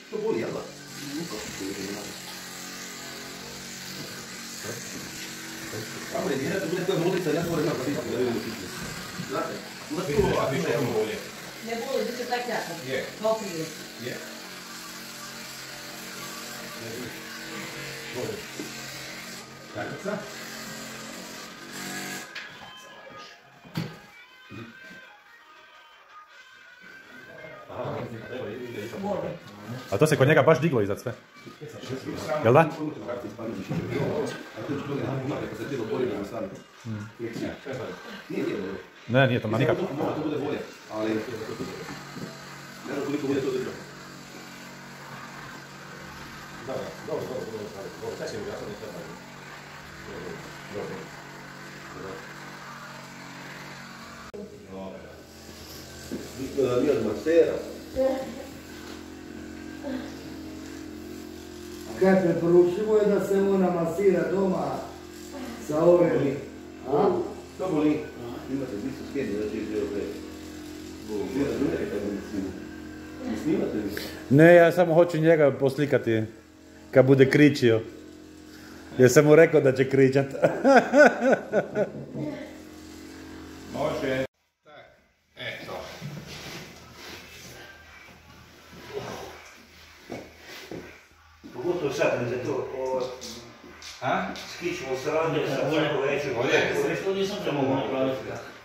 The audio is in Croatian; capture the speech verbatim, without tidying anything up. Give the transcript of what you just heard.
To boli, jel da? Kako je, nije da bude koja modrica, ja moram imati da vidim fitness. Znate, onda to a više je bolje. Ne boli, bit će tak jako. Je. Kao prije. Je. Bolje. Kartica. A to se kod njega baš diglo iznad sve. Jel da? Ne, nije to ma nikako. Mora to bude bolje, ali ne znam koliko bude to držao. Da, da, dobro, dobro, dobro, dobro, sad će mi jasno nekada. Dobro, dobro. Bitno da nije od masera. Kaj preporučivo je da se ona masira doma sa ovim, a? To boli. Imate bistu skeni, da će izgleda pre. Snimate ljudi kad bude snimati. Snimate li? Ne, ja samo hoću njega poslikati kad bude kričio. Jer sam mu rekao da će kričat. Može. Tak, eto. Pogotovo sad, kad je to A? skićemo sranje sa svako večer. Ovdje? Što nisam se mogu napraviti.